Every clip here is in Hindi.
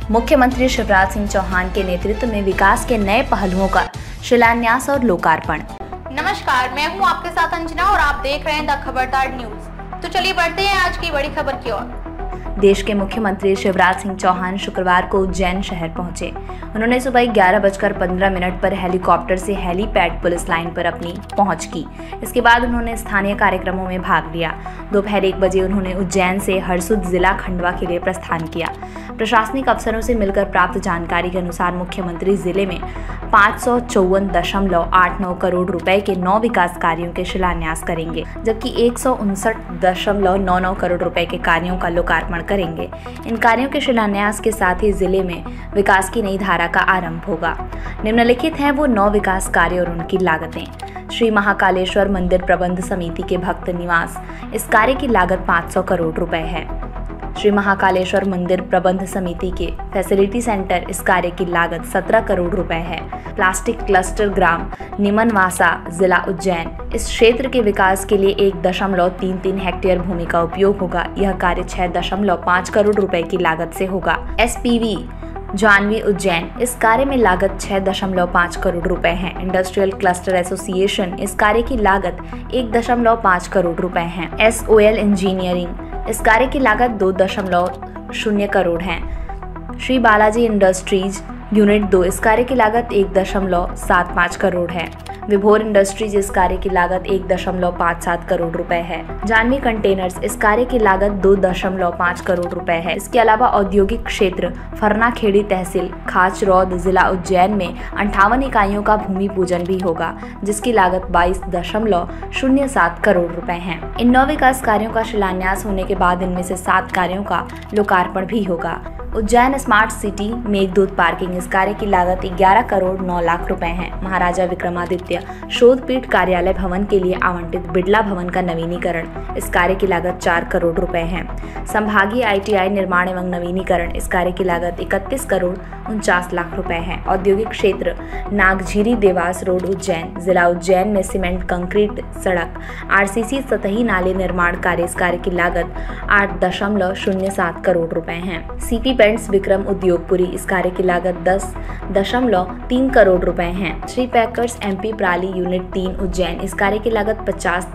मुख्यमंत्री शिवराज सिंह चौहान के नेतृत्व में विकास के नए पहलुओं का शिलान्यास और लोकार्पण। नमस्कार, मैं हूं आपके साथ अंजना और आप देख रहे हैं द खबरदार न्यूज। तो चलिए बढ़ते हैं आज की बड़ी खबर की ओर। देश के मुख्यमंत्री शिवराज सिंह चौहान शुक्रवार को उज्जैन शहर पहुंचे। उन्होंने सुबह 11:15 पर हेलीकॉप्टर से हेलीपैड पुलिस लाइन पर अपनी पहुंच की। इसके बाद उन्होंने स्थानीय कार्यक्रमों में भाग लिया। दोपहर 1 बजे उन्होंने उज्जैन से हरसुद जिला खंडवा के लिए प्रस्थान किया। प्रशासनिक अफसरों से मिलकर प्राप्त जानकारी के अनुसार मुख्यमंत्री जिले में 554.89 करोड़ रुपए के 9 विकास कार्यों के शिलान्यास करेंगे, जबकि 159.99 करोड़ रुपए के कार्यों का लोकार्पण करेंगे। इन कार्यों के शिलान्यास के साथ ही जिले में विकास की नई धारा का आरंभ होगा। निम्नलिखित हैं वो 9 विकास कार्य और उनकी लागतें। श्री महाकालेश्वर मंदिर प्रबंध समिति के भक्त निवास, इस कार्य की लागत 500 करोड़ रुपए है। श्री महाकालेश्वर मंदिर प्रबंध समिति के फैसिलिटी सेंटर, इस कार्य की लागत 17 करोड़ रुपए है। प्लास्टिक क्लस्टर ग्राम निमनवासा, जिला उज्जैन, इस क्षेत्र के विकास के लिए 1.33 हेक्टेयर भूमि का उपयोग होगा। यह कार्य 6.5 करोड़ रुपए की लागत से होगा। SPV जानवी उज्जैन, इस कार्य में लागत 6.5 करोड़ रुपए है। इंडस्ट्रियल क्लस्टर एसोसिएशन, इस कार्य की लागत 1.5 करोड़ रुपए है। SOL इंजीनियरिंग, इस कार्य की लागत 2.0 करोड़ है। श्री बालाजी इंडस्ट्रीज यूनिट 2, इस कार्य की लागत 1.75 करोड़ है। विभोर इंडस्ट्रीज, इस कार्य की लागत 1.57 करोड़ रुपए है। जानवी कंटेनर्स, इस कार्य की लागत 2.5 करोड़ रुपए है। इसके अलावा औद्योगिक क्षेत्र फरनाखेड़ी तहसील खाचरौद, जिला उज्जैन में 58 इकाइयों का भूमि पूजन भी होगा, जिसकी लागत 22.07 करोड़ रुपए है। इन 9 विकास कार्यों का शिलान्यास होने के बाद इनमें से 7 कार्यों का लोकार्पण भी होगा। Ujjain smart city Meghdoot parking, इस कार्य की लागत 11 करोड़ 9 लाख रुपए है। महाराजा विक्रमादित्य शोधपीठ कार्यालय भवन के लिए आवंटित बिड़ला भवन का नवीनीकरण, इस कार्य की लागत 4 करोड़ रुपए है। संभागीय ITI निर्माण एवं नवीनीकरण, इस कार्य की लागत 31 करोड़ 49 लाख रुपए है। औद्योगिक क्षेत्र नागझीरी देवास रोड उज्जैन, जिला उज्जैन में सीमेंट कंक्रीट सड़क RCC सतही नाले निर्माण कार्य, इस कार्य की लागत 8.07 करोड़ रुपए है। CP पेंट्स विक्रम उद्योगपुरी, इस कार्य की लागत 10.3 करोड़ रुपए है। श्री पैकर्स MP प्राली यूनिट 3 उज्जैन, इस कार्य की लागत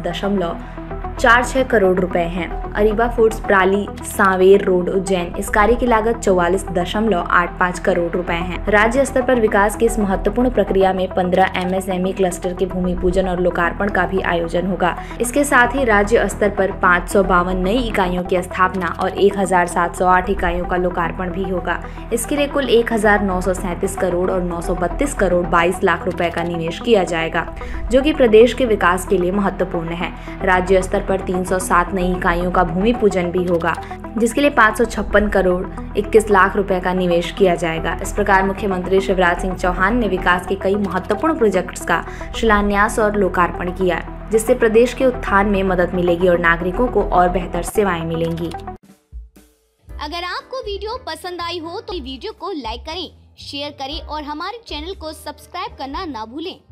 50.46 करोड़ रुपए है। अरीबा फूड्स प्राली सांवेर रोड उज्जैन, इस कार्य की लागत 44.85 करोड़ रुपए है। राज्य स्तर पर विकास की इस महत्वपूर्ण प्रक्रिया में 15 MSME क्लस्टर के भूमि पूजन और लोकार्पण का भी आयोजन होगा। इसके साथ ही राज्य स्तर पर 552 नई इकाइयों की स्थापना और 1708 इकाइयों का लोकार्पण भी होगा। इसके लिए कुल 1937 करोड़ और 932 करोड़ 22 लाख रुपए का निवेश किया जाएगा, जो कि प्रदेश के विकास के लिए महत्वपूर्ण है। राज्य स्तर पर 307 नई इकाइयों का भूमि पूजन भी होगा, जिसके लिए 556 करोड़ 21 लाख रुपए का निवेश किया जाएगा। इस प्रकार मुख्यमंत्री शिवराज सिंह चौहान ने विकास के कई महत्वपूर्ण प्रोजेक्ट्स का शिलान्यास और लोकार्पण किया, जिससे प्रदेश के उत्थान में मदद मिलेगी और नागरिकों को और बेहतर सेवाएं मिलेंगी। अगर आपको वीडियो पसंद आई हो तो वीडियो को लाइक करें, शेयर करें और हमारे चैनल को सब्सक्राइब करना ना भूलें।